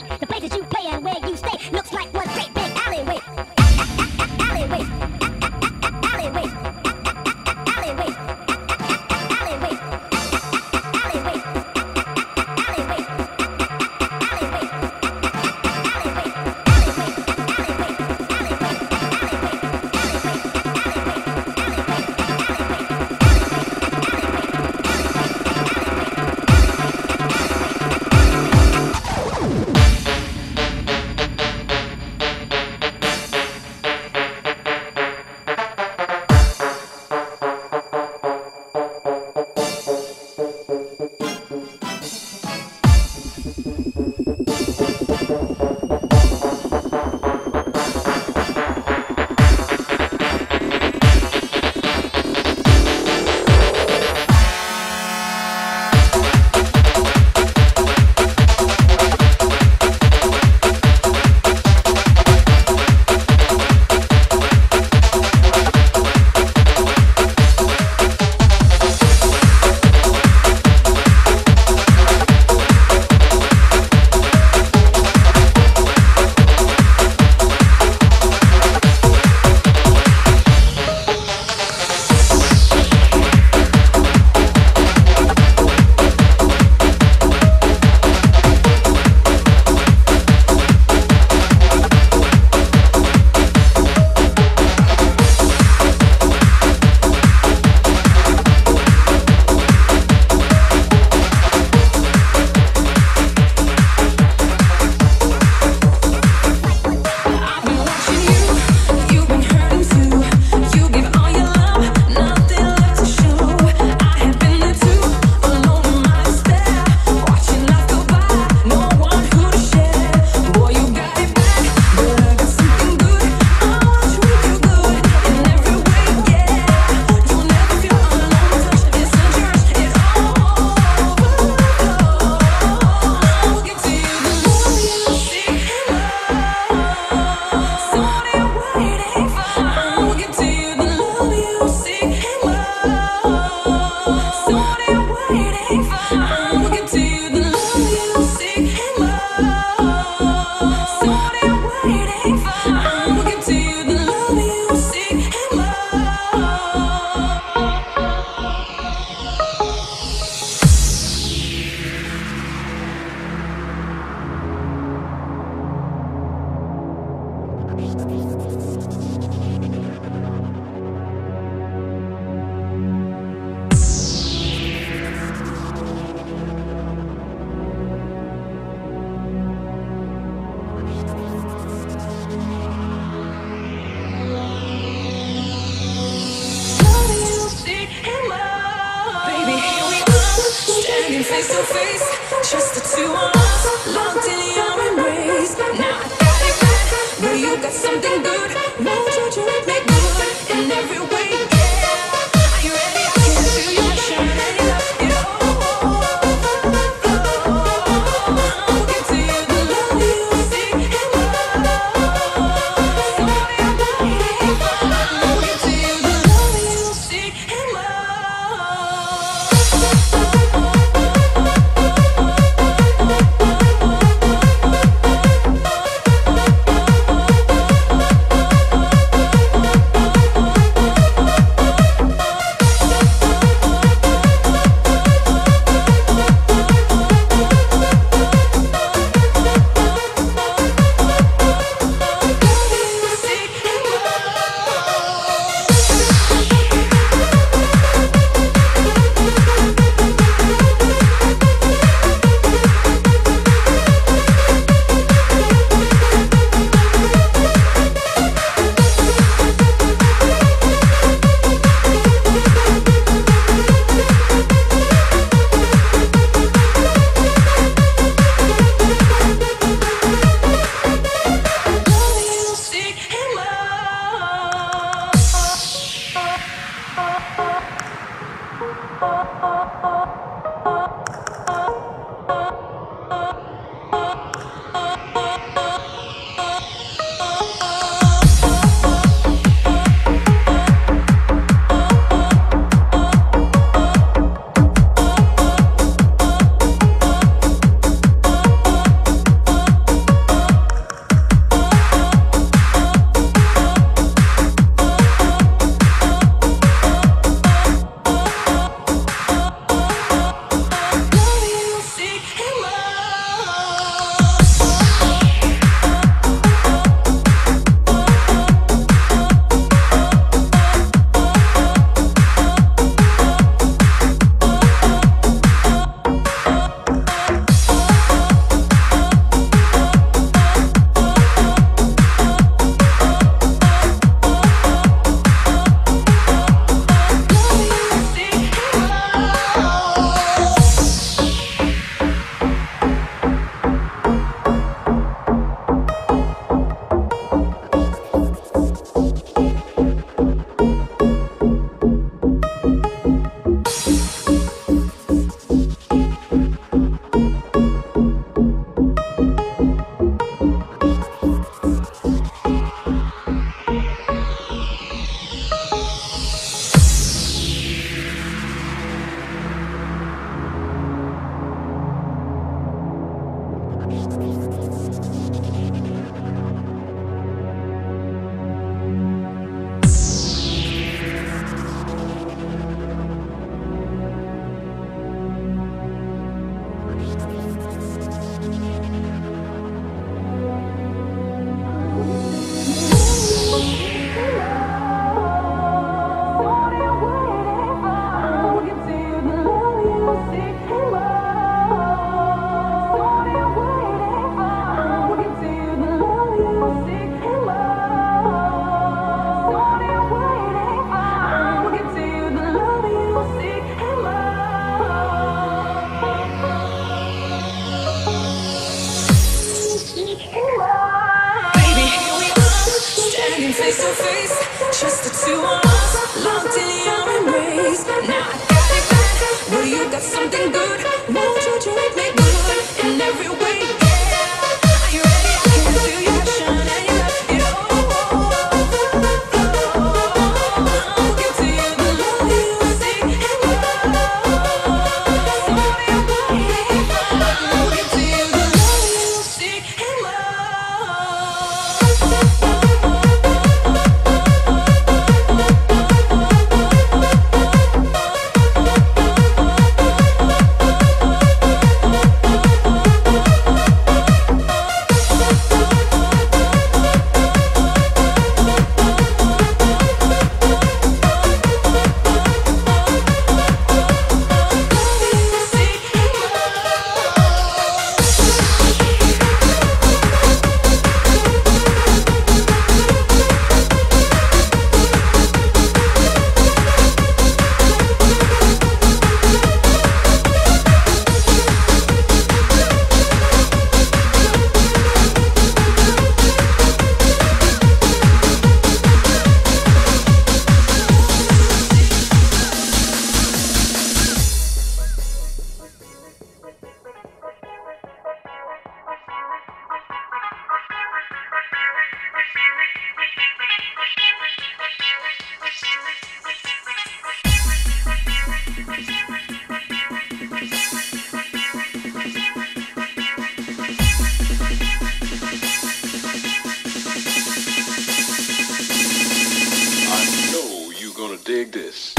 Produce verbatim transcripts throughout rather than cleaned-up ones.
The places you play and where you stay looks like one great big alleyway. Alleyway. Alleyway. Alleyway. Alleyway. Alleyway. Alleyway. Face to face, just the two of us, locked in your embrace. Now I got it bad, but you got something good. Won't you treat me good in every way? Yeah, are you ready? I can feel you shining up. You know, I'll get to you the love you seek and love. Sorry I'm waiting for. I'll get to you the love you seek and love. Baby, here we are, standing face to face, just the two of us, locked in your embrace. Now I got it bad, but you got something good. Won't you treat me good in every way? Yeah. Are you ready? I can feel your passion and you got it all. I'll give to you the love you seek and love. Sorry, I'm waiting. I'll give to you the love you seek and love. Dig this.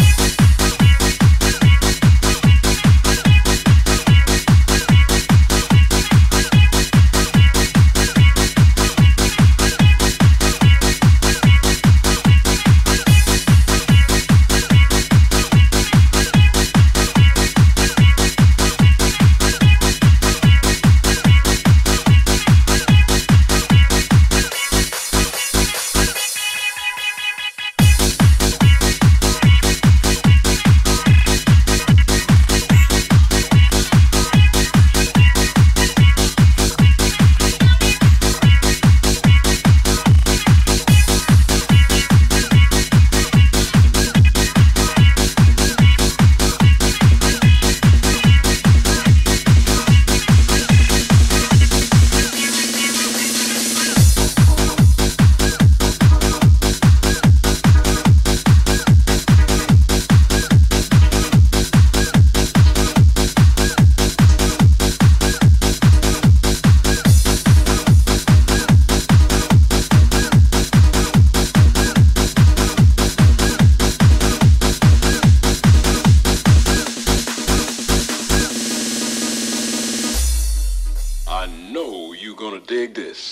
I know you're gonna dig this.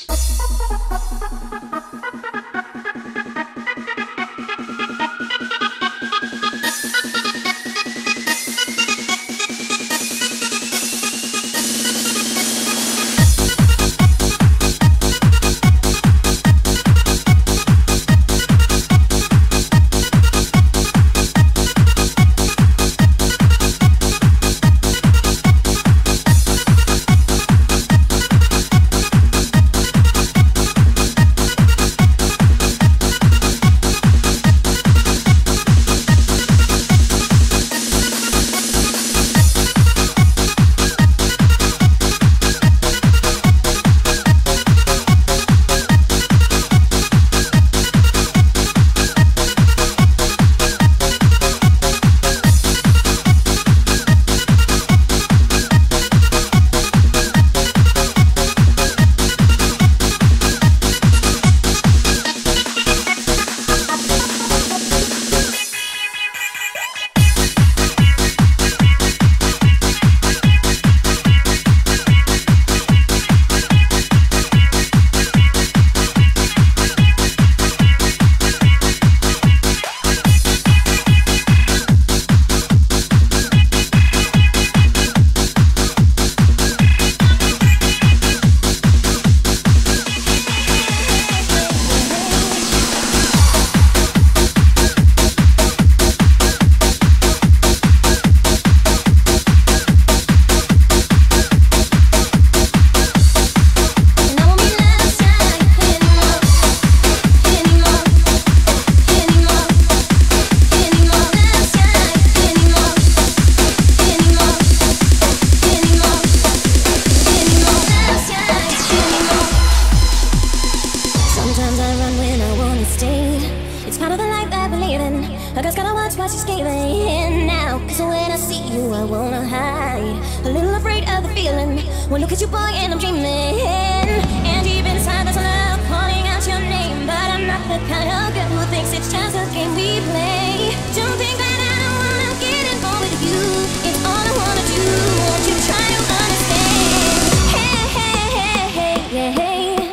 girl's gotta watch what she's giving now. Cause when I see you, I wanna hide. A little afraid of the feeling. Well, look at you, boy, and I'm dreaming. And deep inside, there's a love calling out your name. But I'm not the kind of girl who thinks it's just a game we play. Don't think that I don't wanna get involved with you. It's all I wanna do. Won't you try to understand? Hey, hey, hey, hey, yeah, hey.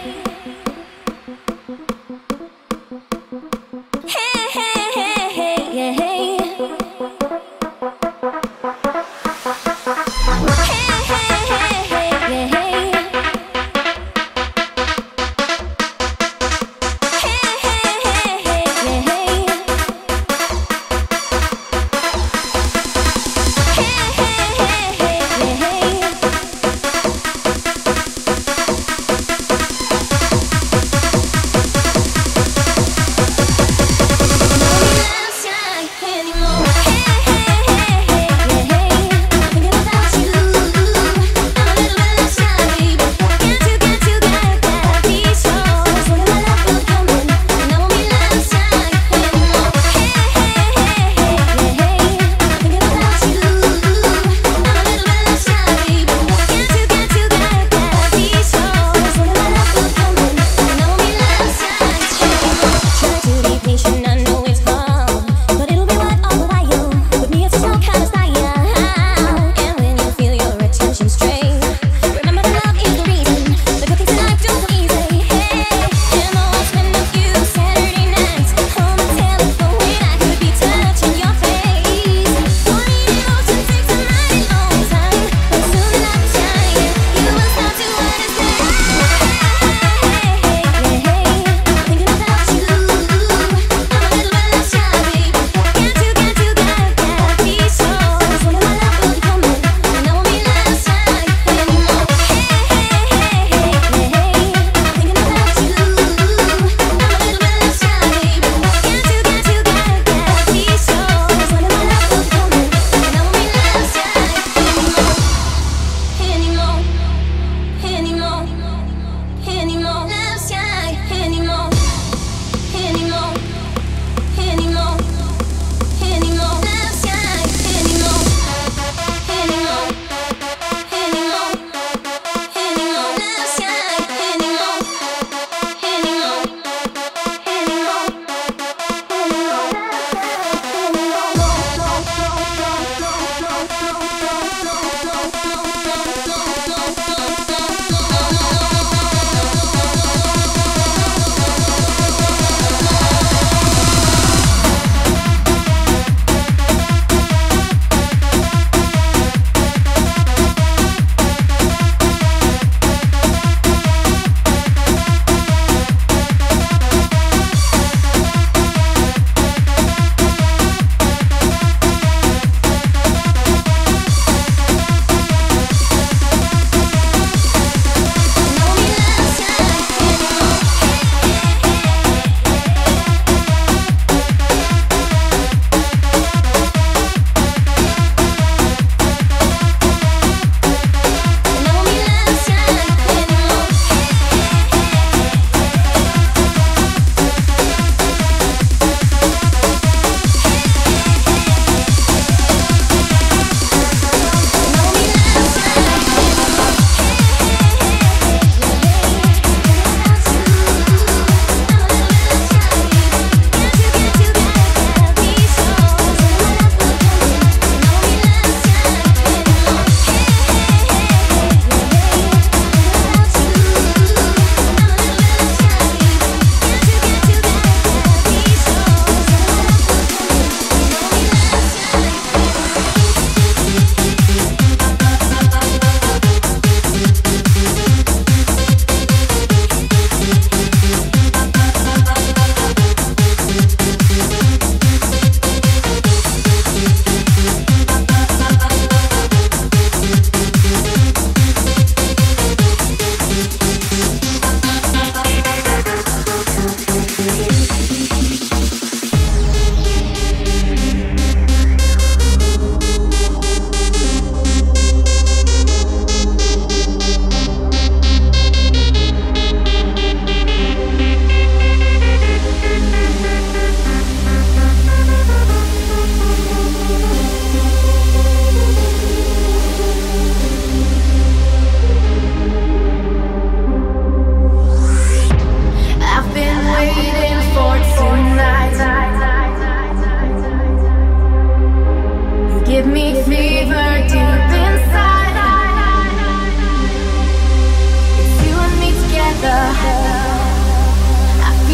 Hey, hey, hey, hey, yeah, hey. Hey, hey, hey, hey, yeah, hey.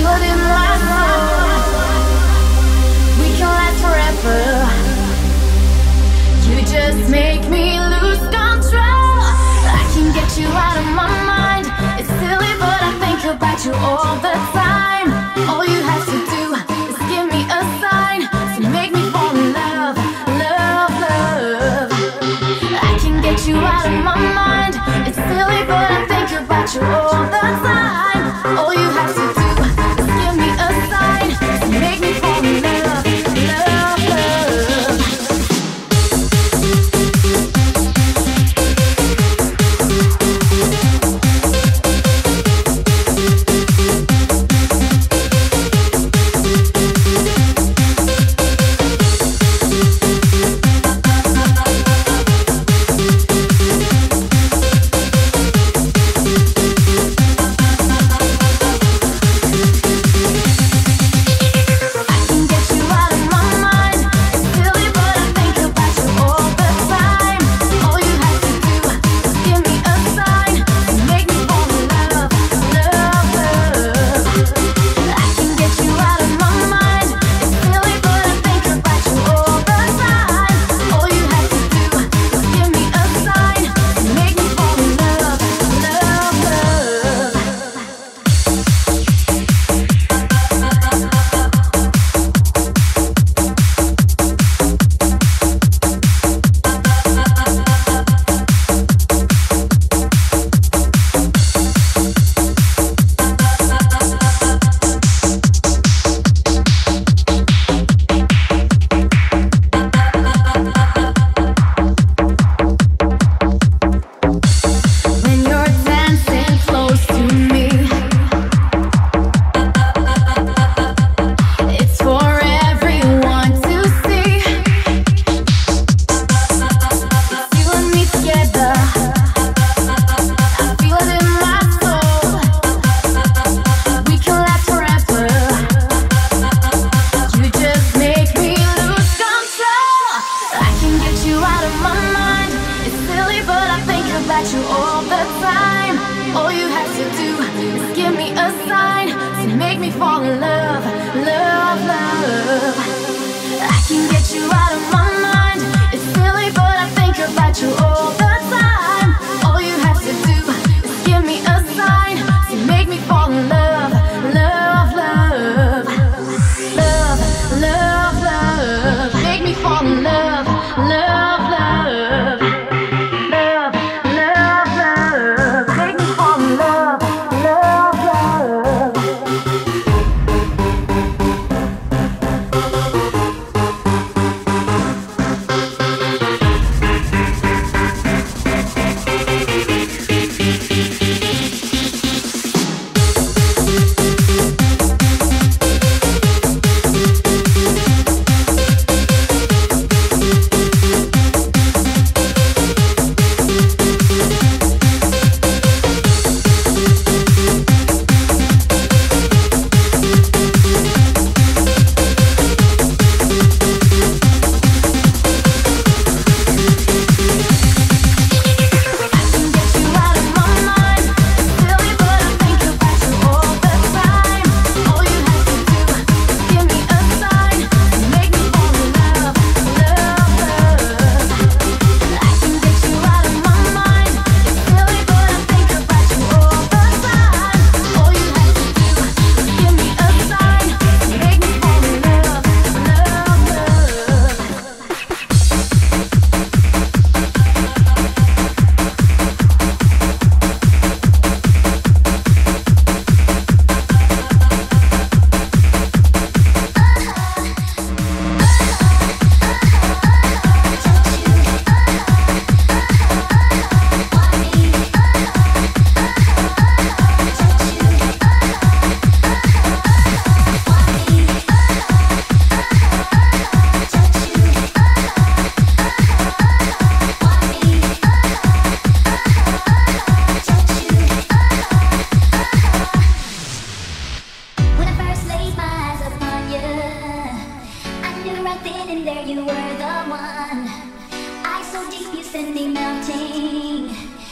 it in my soul. We can last forever. You just make me lose control. I can get you out of my mind. It's silly, but I think about you all the time. All you have to do is give me a sign to make me fall in love, love, love. I can get you out of my mind. It's silly, but I think about you all the time. All you have to do is give me a sign to make me fall in love, love, love. You all the time. All you have to do is give me a sign to make me fall in love, love, love. I can get you out of my mind. It's silly, but I think about you all the time. All you have to do is give me a sign to make me fall in love, love, love, love, love, love. Make me fall in love, love, love.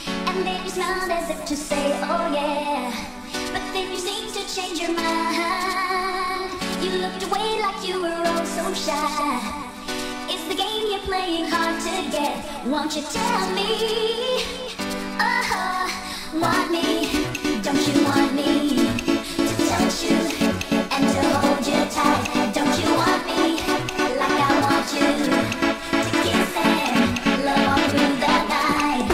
smiled as if to say, oh yeah. But then you seemed to change your mind. looked away like you were oh so shy. Is the game you're playing hard to get? Won't you tell me? Uh-huh, want me? Don't you want me to touch you and to hold you tight? Don't you want me like I want you to kiss and love all through the night?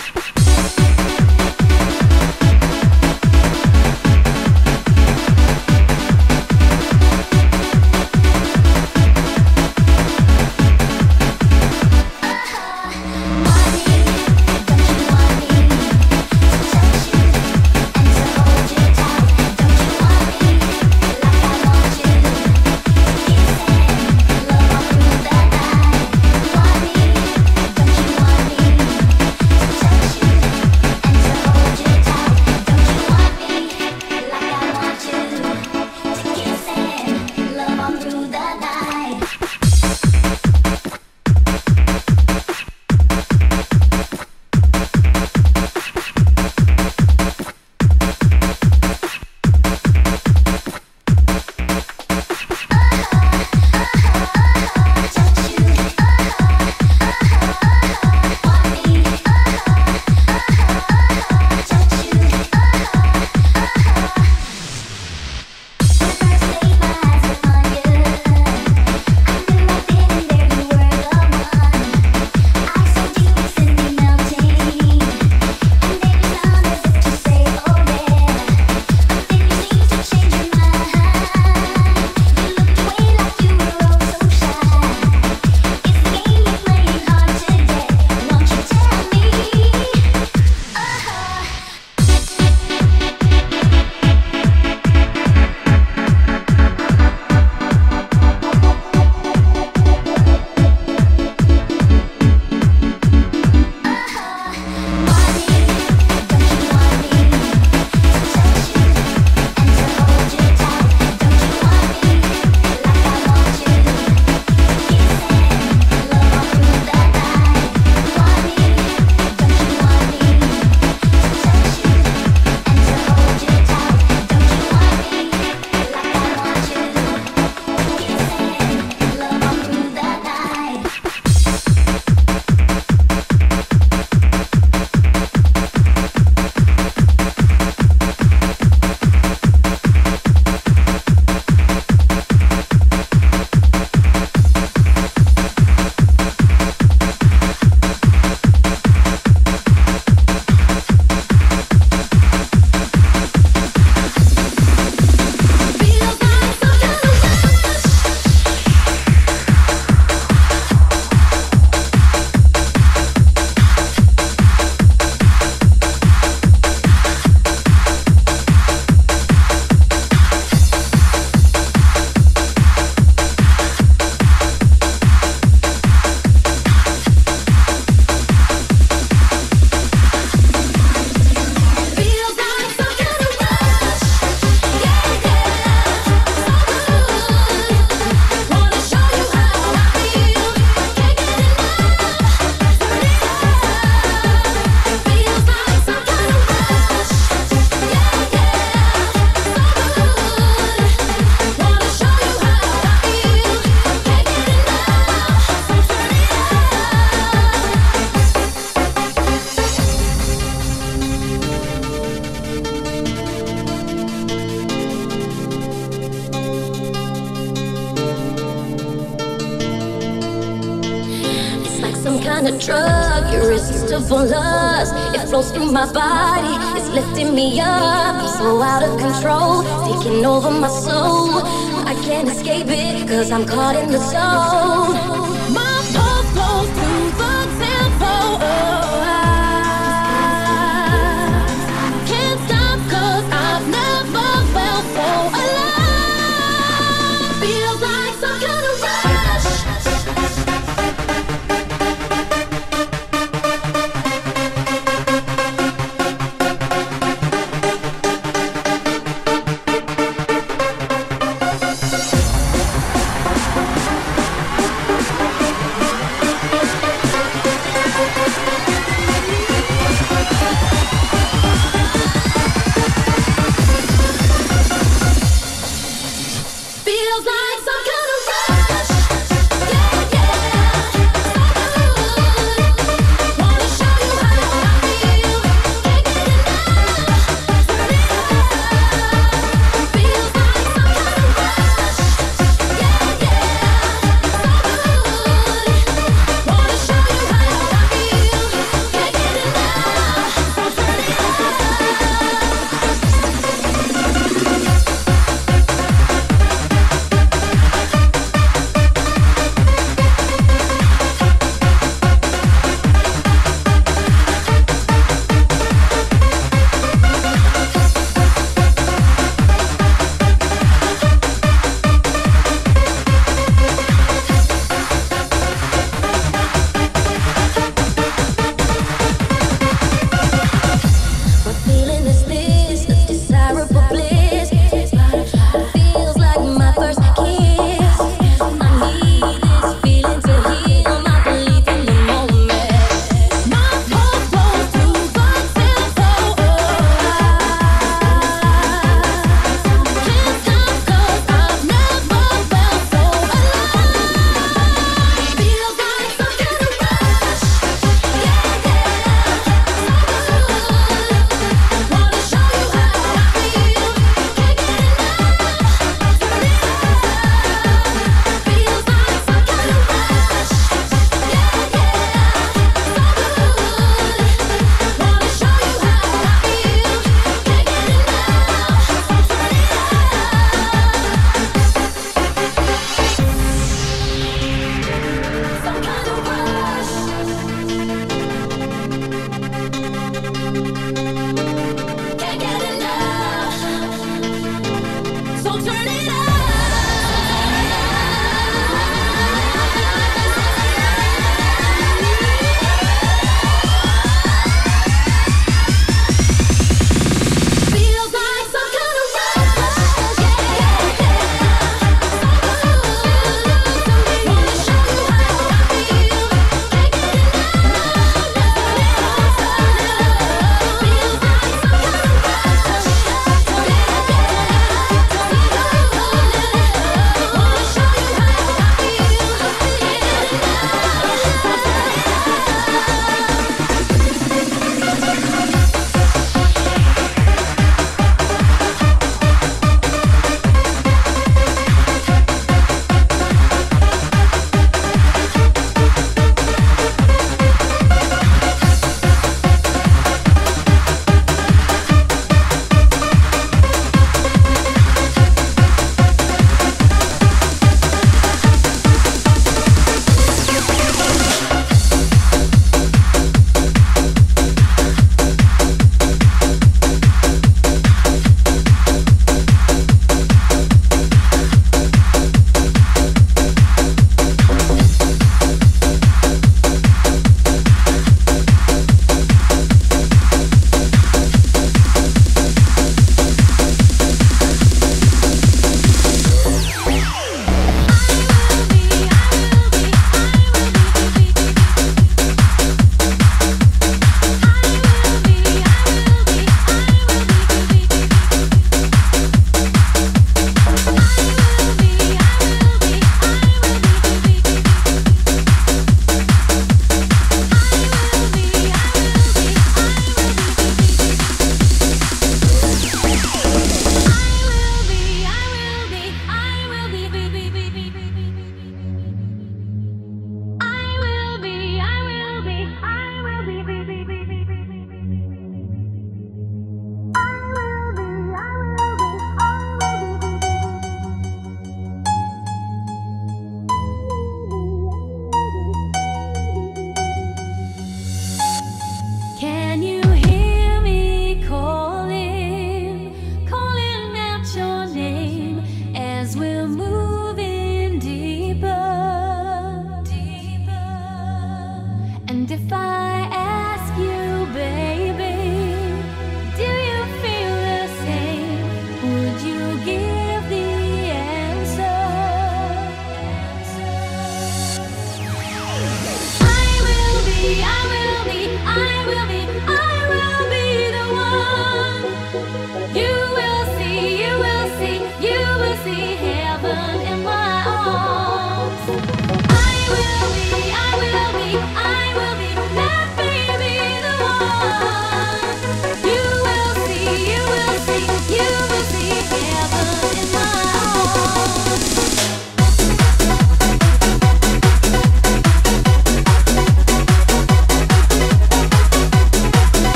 kind of drug, irresistible lust. It flows through my body, it's lifting me up. I'm so out of control, taking over my soul. I can't escape it, cause I'm caught in the zone. My pulse goes through the tempo. I can't stop cause I've never felt so alive. Feels like some kind of rush. Feels like some kind of rush.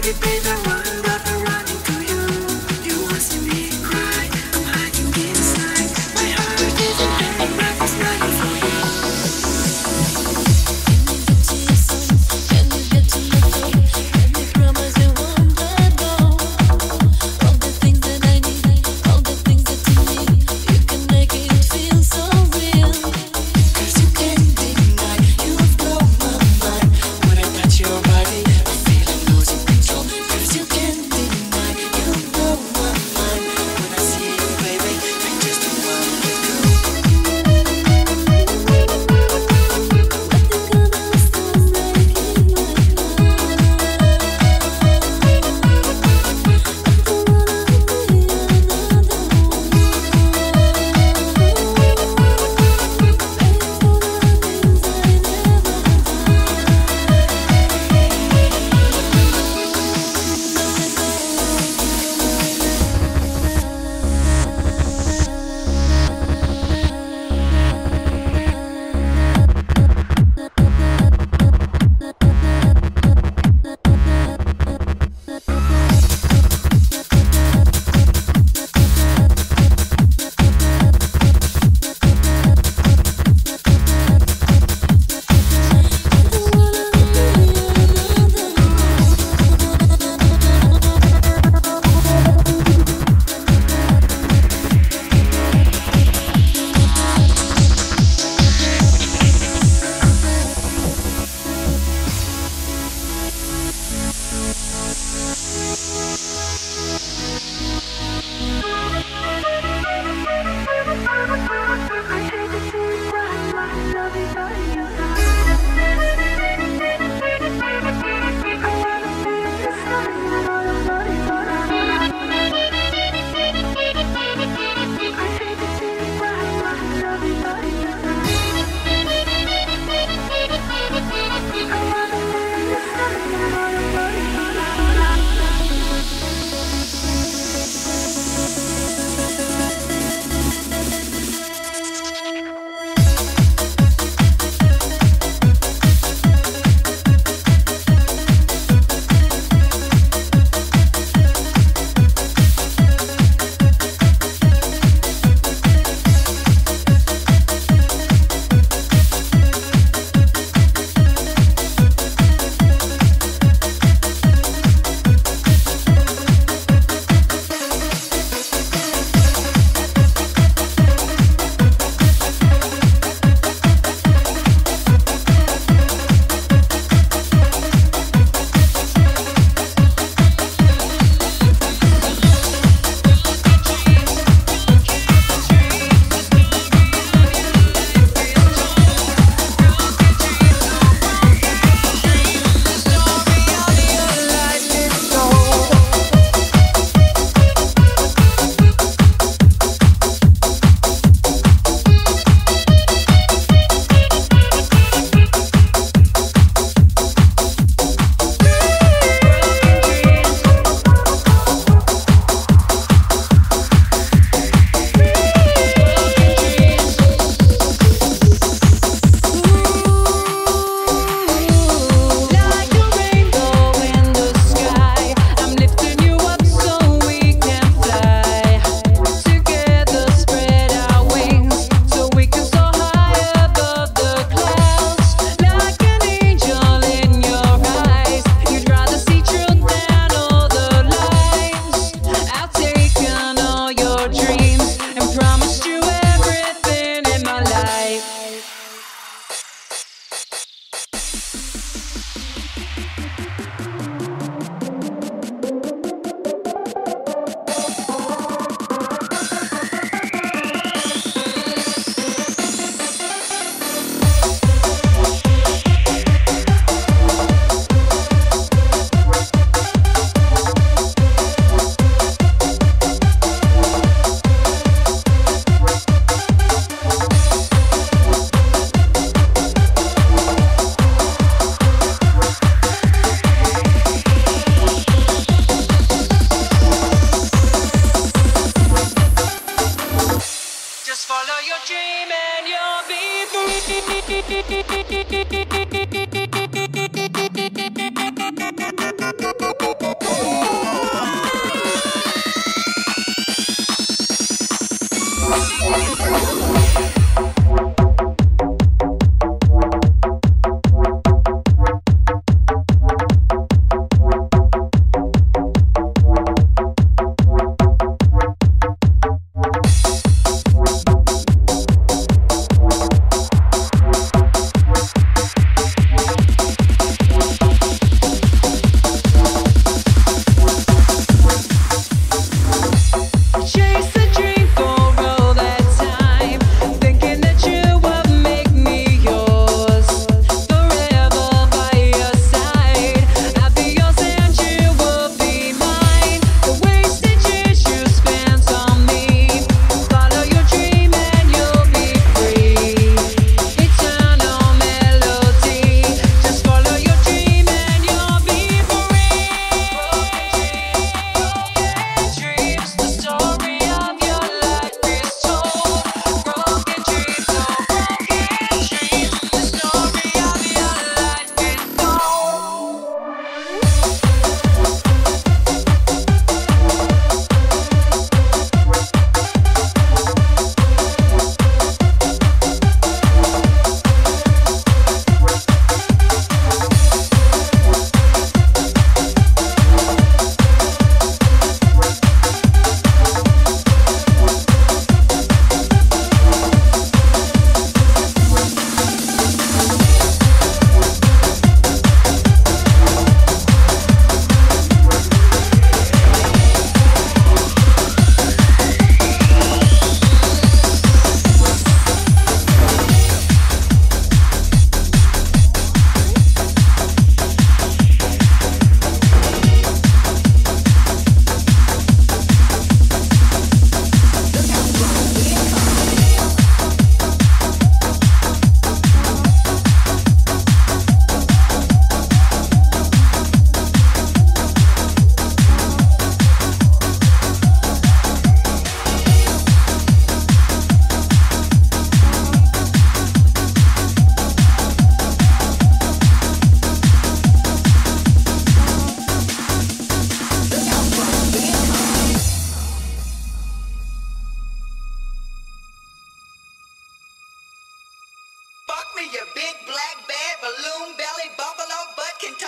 Your body, I feel I'm losing control.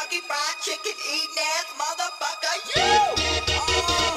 Kentucky Fried Chicken eating ass motherfucker. You! Oh.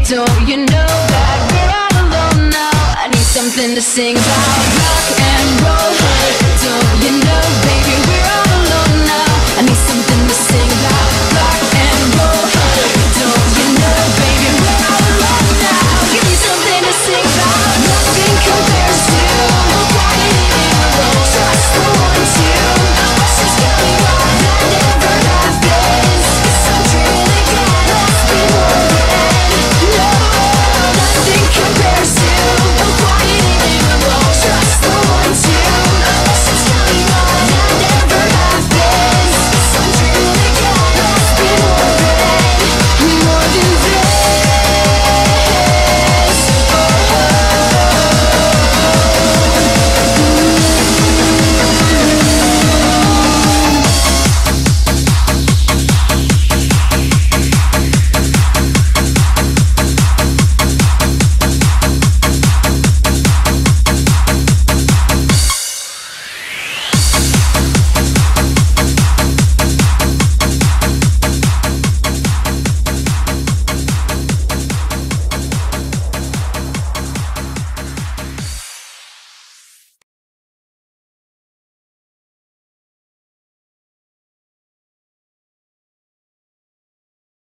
Don't you know that we're all alone now? I need something to sing about. Rock